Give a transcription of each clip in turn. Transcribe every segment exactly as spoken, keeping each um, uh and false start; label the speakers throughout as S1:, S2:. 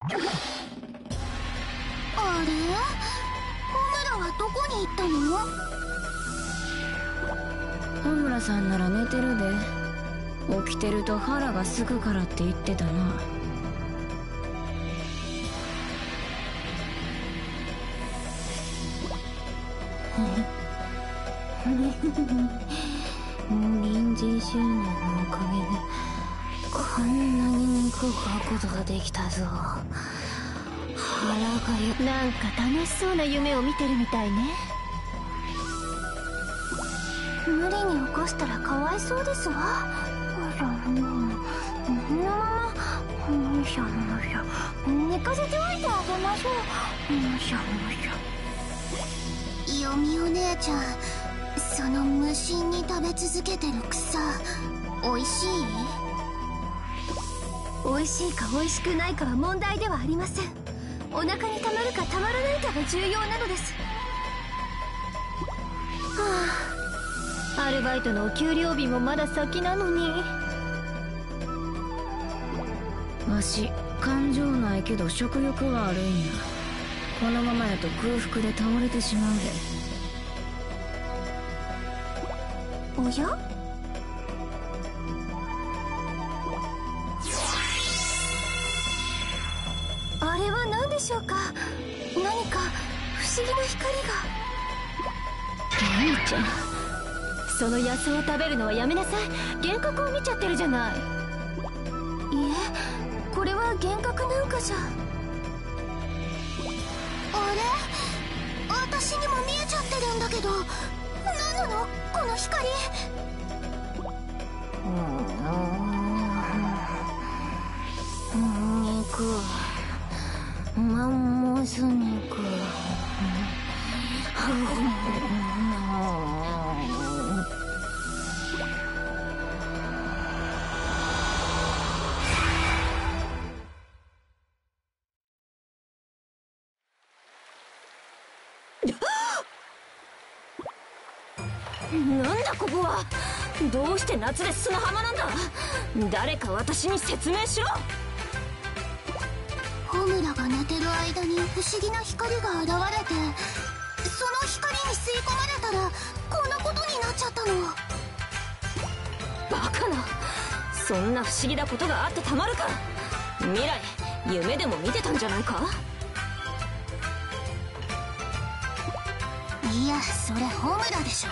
S1: あれ、ホムラはどこに行ったの？
S2: ホムラさんなら寝てるで。起きてると腹がすくからって言ってたな。臨時収納のおかげでこんなに肉を買うことができたぞ。腹がゆ
S3: なんか楽しそうな夢を見てるみたいね。
S1: 無理に起こしたらかわいそうですわ。このままむしゃむしゃ寝かせておいてあげましょう。むしゃむしゃ。ヨミお姉ちゃん、その無心に食べ続けてる草おいしい？
S3: 美味しいか美味しくないかは問題ではありません。お腹にたまるかたまらないかが重要なのです。はあ、アルバイトのお給料日もまだ先なのに。
S2: わし感情ないけど食欲はあるんや。このままやと空腹で倒れてしまうで。
S1: おや？あれは何でしょうか？何か不思議な光が。
S3: 兄ちゃん、その野草を食べるのはやめなさい。幻覚を見ちゃってるじゃない。
S1: いえ、これは幻覚なんかじゃ。あれ？私にも見えちゃってるんだけど、何なのこの光。肉、マンモス肉。
S3: なんだここは。どうして夏で砂浜なんだ。誰か私に説明しろ。
S1: ホムラが寝てる間に不思議な光が現れて、その光に吸い込まれたらこんなことになっちゃったの。
S3: バカな、そんな不思議なことがあってたまるか。未来、夢でも見てたんじゃないか。
S1: いや、それホムラでしょ。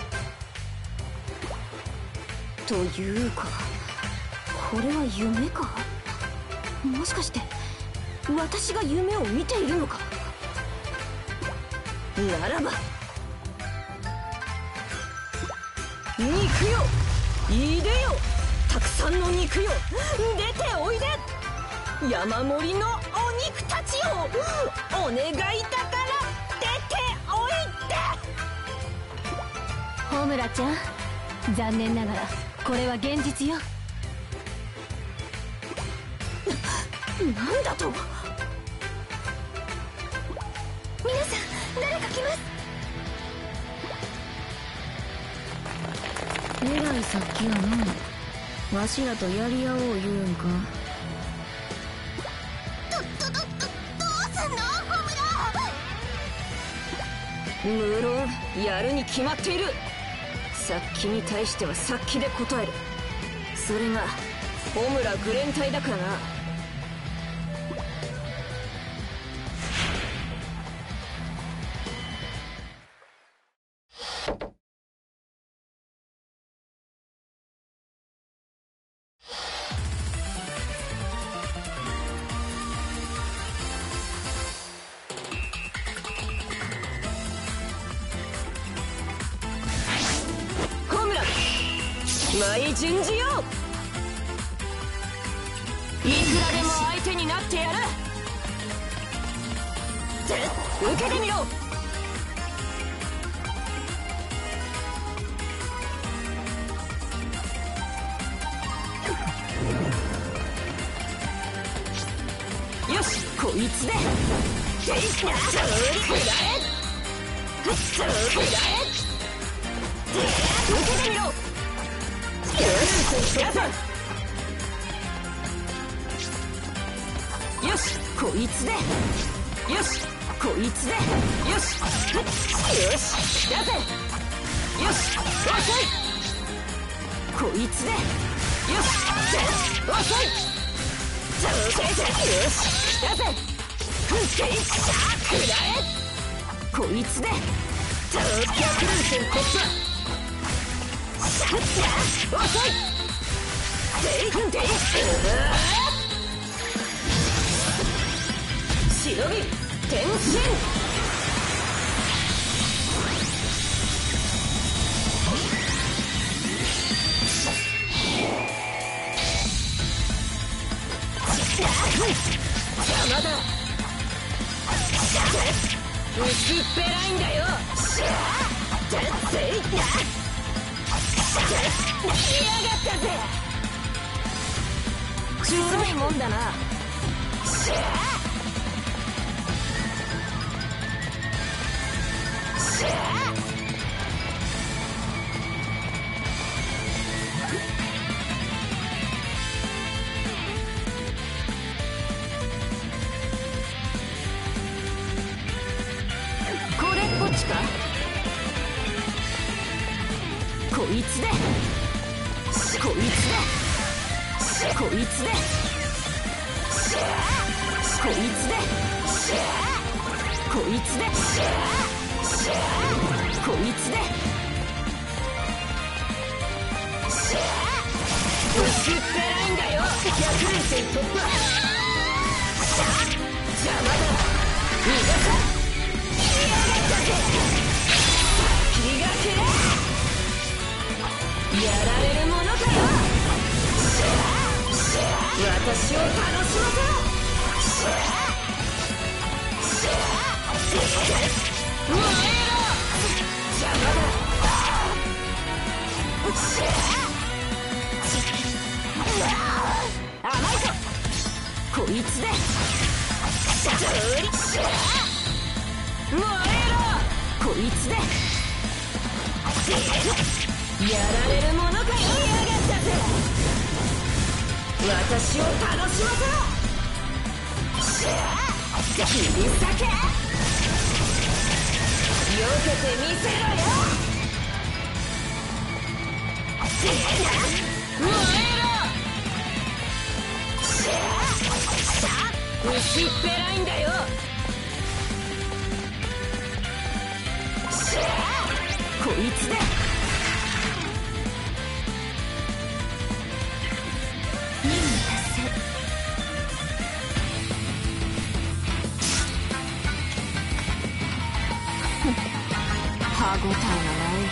S3: というか、これは夢か。もしかして私が夢を見ているのか。ならば肉よ、いでよ、たくさんの肉よ、出ておいで。山盛りのお肉たちよ、お願いだから出ておいで。ホムラちゃん、残念ながらこれは現実よ。な、なんだと。
S1: 皆さん、誰か来ます。
S2: えらいさっきやな。わしらとやり合おう言うんか。
S1: ど、ど、ど、ど、どうすんのホムラ。
S3: 無論やるに決まっている。さっきに対してはさっきで答える。それがホムラグレン隊だからな。舞順次よ、いくらでも相手になってやる。って受けてみろ。よし、こいつでテイクな。それくらえ、それくらえ、受けてみろ。よよしこいつで、よしこいつで、よしよしだぜ、よし遅いこいつで、よし遅いちょせいぜ、よしだぜ、ふけいさあくらえこいつで、ちょっとくるせんこっぱしゃっ遅いでいくんでいく忍び転身邪魔だ薄っぺらいんだよしゃあだっていった来やがったぜちょろいもんだなしゃあしゃあこれっぽっちかこいつでこいつでこいつでこいつでこいつでこいつで薄っぺらいんだよ逆連戦突破邪魔だ逃がさ来やがったぜ気がくれやられるものかよ私を楽しませろ燃えろ邪魔だ甘いぞこいつで燃えろこいつでやられるものかよやがったぜ私を楽しませろ切り裂け避けてみせろよ燃えろ薄っぺらいんだよこいつで歯応えがない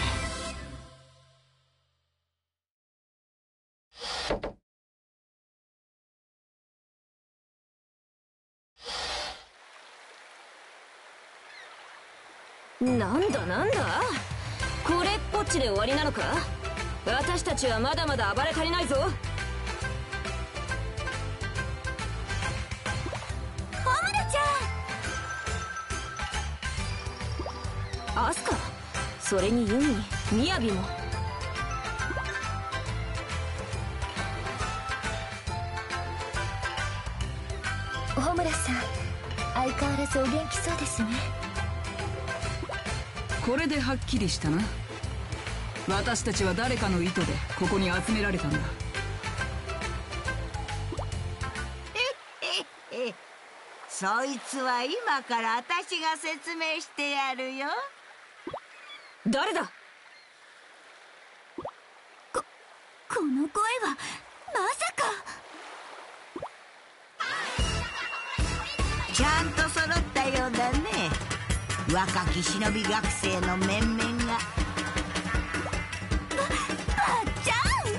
S3: なんだなんだこれっぽっちで終わりなのか私たちはまだまだ暴れ足りないぞ
S1: ホムラちゃん
S3: アスカそれにユミミヤビも
S1: ホムラさん相変わらずお元気そうですね
S4: これではっきりしたな私たちは誰かの意図でここに集められたんだ
S5: そいつは今から私が説明してやるよ
S3: 誰だ
S1: ここの声はまさか
S5: ちゃんと揃ったようだね若き忍び学生の面々が
S1: ばっちゃ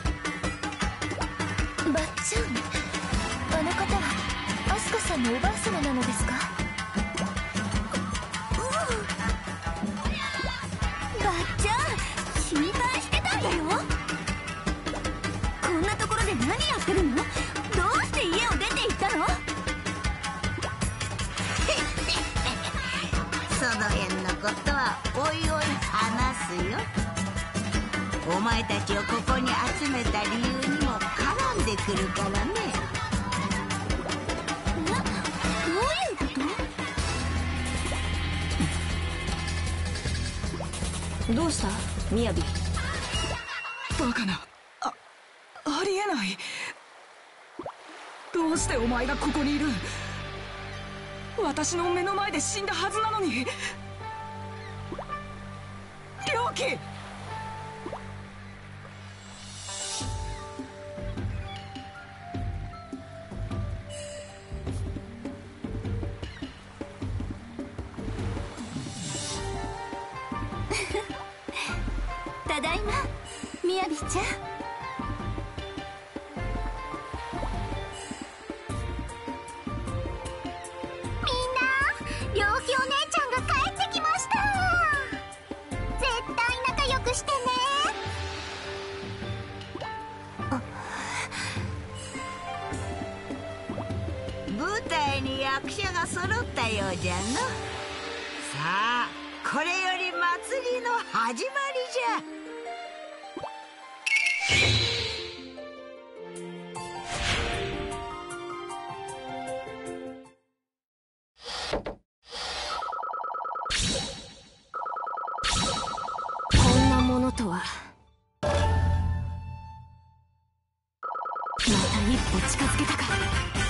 S1: んばっちゃんあの方はアスカさんのおばあ様なのですかばっちゃん心配してたんだよこんなところで何やってるのどうして家を出て行ったの
S5: その辺のことはおいおい話すよお前たちをここに集めた理由にも絡んでくるからね
S1: え
S3: どうしたみやび。
S4: バカな、あありえない。どうしてお前がここにいる？私の目の前で死んだはずなのに。良樹！
S1: ただいま、みやびちゃん。みんな、良樹お姉ちゃんが帰ってきました。絶対仲良くしてね。
S5: 舞台に役者が揃ったようじゃの。さあ、これより祭りの始まりじゃ。
S3: こんなものとは。また一歩近づけたか。